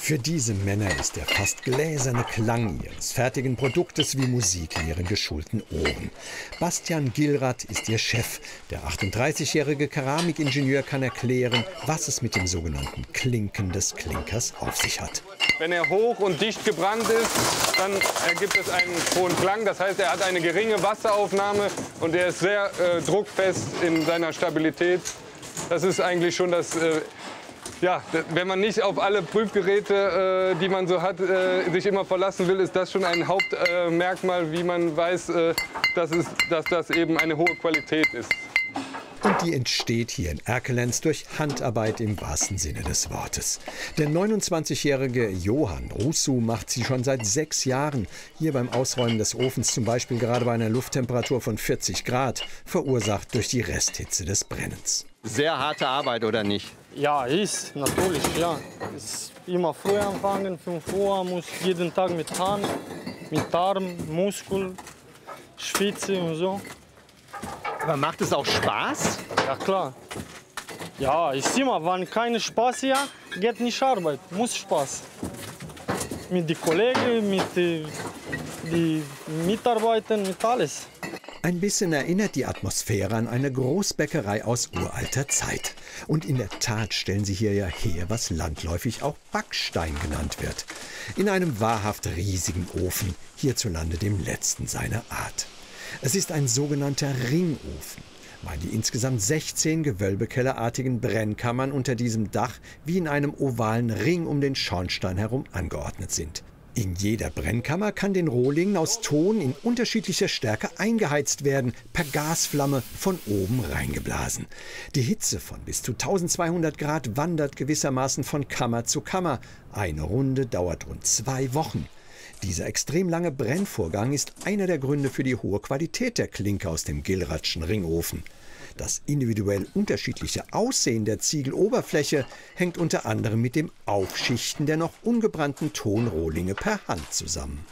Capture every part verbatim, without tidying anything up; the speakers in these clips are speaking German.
Für diese Männer ist der fast gläserne Klang ihres fertigen Produktes wie Musik in ihren geschulten Ohren. Bastian Gilrath ist ihr Chef. Der achtunddreißigjährige Keramikingenieur kann erklären, was es mit dem sogenannten Klinken des Klinkers auf sich hat. Wenn er hoch und dicht gebrannt ist, dann ergibt es einen hohen Klang. Das heißt, er hat eine geringe Wasseraufnahme und er ist sehr äh, druckfest in seiner Stabilität. Das ist eigentlich schon das... Äh, Ja, wenn man nicht auf alle Prüfgeräte, äh, die man so hat, äh, sich immer verlassen will, ist das schon ein Hauptmerkmal, äh, wie man weiß, äh, dass, es, dass das eben eine hohe Qualität ist. Und die entsteht hier in Erkelenz durch Handarbeit im wahrsten Sinne des Wortes. Der neunundzwanzigjährige Johann Rusu macht sie schon seit sechs Jahren. Hier beim Ausräumen des Ofens zum Beispiel gerade bei einer Lufttemperatur von vierzig Grad, verursacht durch die Resthitze des Brennens. Sehr harte Arbeit, oder nicht? Ja, ist natürlich, ja. Ist immer früh anfangen, fünf Uhr, muss jeden Tag mit Hand, mit Arm, Muskel, Spitze und so. Aber macht es auch Spaß? Ja, klar. Ja, ist immer, wenn kein Spaß ja, geht nicht Arbeit, muss Spaß. Mit den Kollegen, mit den Mitarbeitern, mit alles. Ein bisschen erinnert die Atmosphäre an eine Großbäckerei aus uralter Zeit. Und in der Tat stellen sie hier ja her, was landläufig auch Backstein genannt wird. In einem wahrhaft riesigen Ofen, hierzulande dem letzten seiner Art. Es ist ein sogenannter Ringofen, weil die insgesamt sechzehn gewölbekellerartigen Brennkammern unter diesem Dach wie in einem ovalen Ring um den Schornstein herum angeordnet sind. In jeder Brennkammer kann den Rohling aus Ton in unterschiedlicher Stärke eingeheizt werden, per Gasflamme von oben reingeblasen. Die Hitze von bis zu eintausendzweihundert Grad wandert gewissermaßen von Kammer zu Kammer. Eine Runde dauert rund zwei Wochen. Dieser extrem lange Brennvorgang ist einer der Gründe für die hohe Qualität der Klinker aus dem Gilrathschen Ringofen. Das individuell unterschiedliche Aussehen der Ziegeloberfläche hängt unter anderem mit dem Aufschichten der noch ungebrannten Tonrohlinge per Hand zusammen.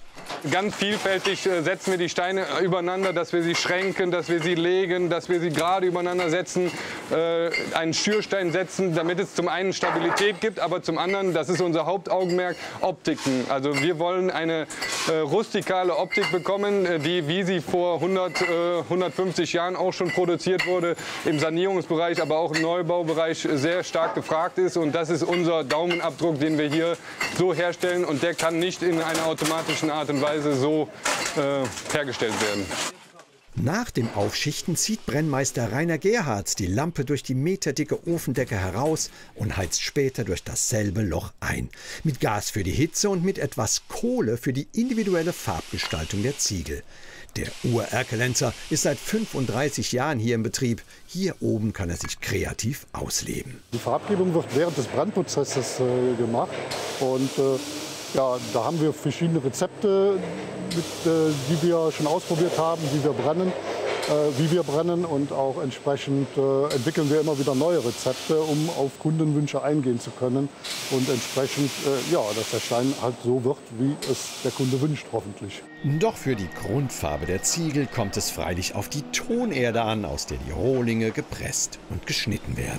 Ganz vielfältig äh, setzen wir die Steine übereinander, dass wir sie schränken, dass wir sie legen, dass wir sie gerade übereinander setzen, äh, einen Schürstein setzen, damit es zum einen Stabilität gibt, aber zum anderen, das ist unser Hauptaugenmerk, Optiken. Also wir wollen eine äh, rustikale Optik bekommen, äh, die, wie sie vor hundert, äh, hundertfünfzig Jahren auch schon produziert wurde, im Sanierungsbereich, aber auch im Neubaubereich sehr stark gefragt ist. Und das ist unser Daumenabdruck, den wir hier so herstellen, und der kann nicht in einer automatischen Art und Weise so äh, hergestellt werden. Nach dem Aufschichten zieht Brennmeister Rainer Gerhardt die Lampe durch die meterdicke Ofendecke heraus und heizt später durch dasselbe Loch ein. Mit Gas für die Hitze und mit etwas Kohle für die individuelle Farbgestaltung der Ziegel. Der Ur-Erkelenzer ist seit fünfunddreißig Jahren hier im Betrieb. Hier oben kann er sich kreativ ausleben. Die Farbgebung wird während des Brennprozesses äh, gemacht. Und äh, ja, da haben wir verschiedene Rezepte, mit, äh, die wir schon ausprobiert haben, wie wir brennen, äh, wie wir brennen. Und auch entsprechend äh, entwickeln wir immer wieder neue Rezepte, um auf Kundenwünsche eingehen zu können. Und entsprechend, äh, ja, dass der Stein halt so wird, wie es der Kunde wünscht, hoffentlich. Doch für die Grundfarbe der Ziegel kommt es freilich auf die Tonerde an, aus der die Rohlinge gepresst und geschnitten werden.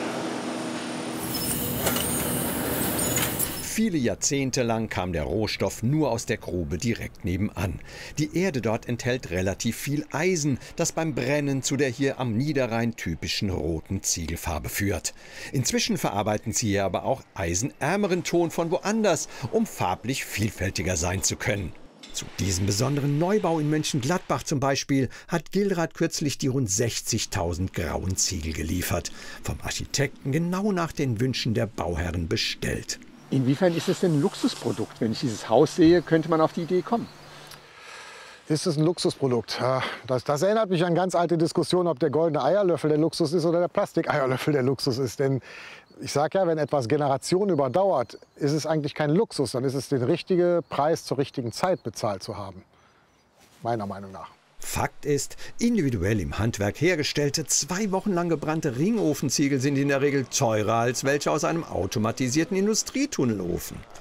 Viele Jahrzehnte lang kam der Rohstoff nur aus der Grube direkt nebenan. Die Erde dort enthält relativ viel Eisen, das beim Brennen zu der hier am Niederrhein typischen roten Ziegelfarbe führt. Inzwischen verarbeiten sie hier aber auch eisenärmeren Ton von woanders, um farblich vielfältiger sein zu können. Zu diesem besonderen Neubau in Mönchengladbach zum Beispiel hat Gilrath kürzlich die rund sechzigtausend grauen Ziegel geliefert. Vom Architekten genau nach den Wünschen der Bauherren bestellt. Inwiefern ist es denn ein Luxusprodukt? Wenn ich dieses Haus sehe, könnte man auf die Idee kommen. Ist es ein Luxusprodukt? Das, das erinnert mich an ganz alte Diskussionen, ob der goldene Eierlöffel der Luxus ist oder der Plastikeierlöffel der Luxus ist. Denn ich sage ja, wenn etwas Generationen überdauert, ist es eigentlich kein Luxus. Dann ist es den richtigen Preis zur richtigen Zeit bezahlt zu haben. Meiner Meinung nach. Fakt ist, individuell im Handwerk hergestellte, zwei Wochen lang gebrannte Ringofenziegel sind in der Regel teurer als welche aus einem automatisierten Industrietunnelofen.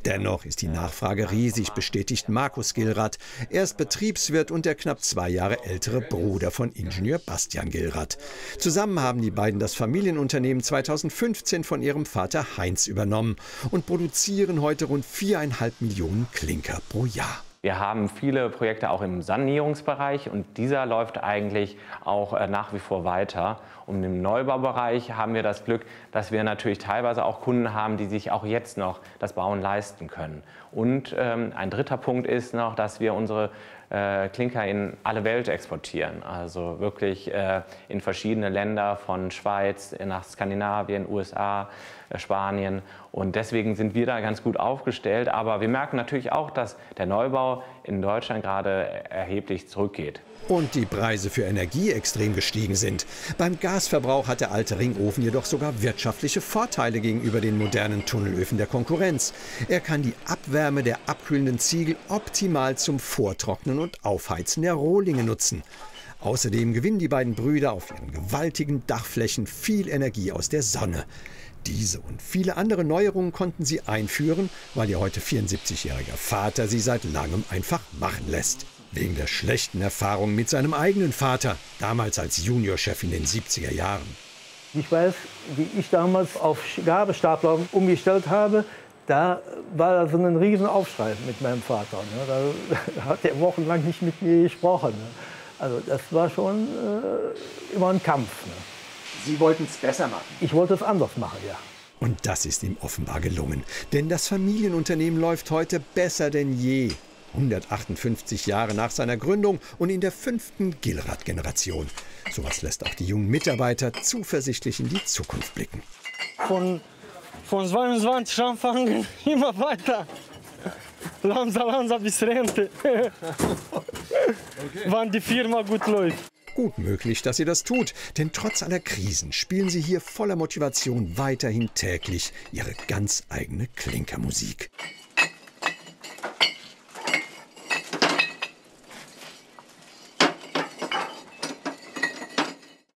Dennoch ist die Nachfrage riesig, bestätigt Markus Gilrath. Er ist Betriebswirt und der knapp zwei Jahre ältere Bruder von Ingenieur Bastian Gilrath. Zusammen haben die beiden das Familienunternehmen zweitausendfünfzehn von ihrem Vater Heinz übernommen und produzieren heute rund viereinhalb Millionen Klinker pro Jahr. Wir haben viele Projekte auch im Sanierungsbereich und dieser läuft eigentlich auch äh, nach wie vor weiter. Und im Neubaubereich haben wir das Glück, dass wir natürlich teilweise auch Kunden haben, die sich auch jetzt noch das Bauen leisten können. Und ähm, ein dritter Punkt ist noch, dass wir unsere äh, Klinker in alle Welt exportieren. Also wirklich äh, in verschiedene Länder, von Schweiz nach Skandinavien, U S A, äh, Spanien. Und deswegen sind wir da ganz gut aufgestellt. Aber wir merken natürlich auch, dass der Neubau in Deutschland gerade erheblich zurückgeht. Und die Preise für Energie extrem gestiegen sind. Beim Gasverbrauch hat der alte Ringofen jedoch sogar wirtschaftliche Vorteile gegenüber den modernen Tunnelöfen der Konkurrenz. Er kann die Abwärme der abkühlenden Ziegel optimal zum Vortrocknen und Aufheizen der Rohlinge nutzen. Außerdem gewinnen die beiden Brüder auf ihren gewaltigen Dachflächen viel Energie aus der Sonne. Diese und viele andere Neuerungen konnten sie einführen, weil ihr heute vierundsiebzigjähriger Vater sie seit langem einfach machen lässt. Wegen der schlechten Erfahrungen mit seinem eigenen Vater, damals als Juniorchef in den siebziger Jahren. Ich weiß, wie ich damals auf Gabelstapler umgestellt habe, da war so ein riesen Aufschrei mit meinem Vater. Ne? Da hat er wochenlang nicht mit mir gesprochen. Ne? Also das war schon äh, immer ein Kampf. Ne? Sie wollten es besser machen? Ich wollte es anders machen, ja. Und das ist ihm offenbar gelungen. Denn das Familienunternehmen läuft heute besser denn je. hundertachtundfünfzig Jahre nach seiner Gründung und in der fünften Gilrath-Generation. Sowas lässt auch die jungen Mitarbeiter zuversichtlich in die Zukunft blicken. Von, von zweiundzwanzig anfangen, immer weiter. Langsam, langsam bis Rente. Okay. Wann die Firma gut läuft. Gut möglich, dass sie das tut, denn trotz aller Krisen spielen sie hier voller Motivation weiterhin täglich ihre ganz eigene Klinkermusik.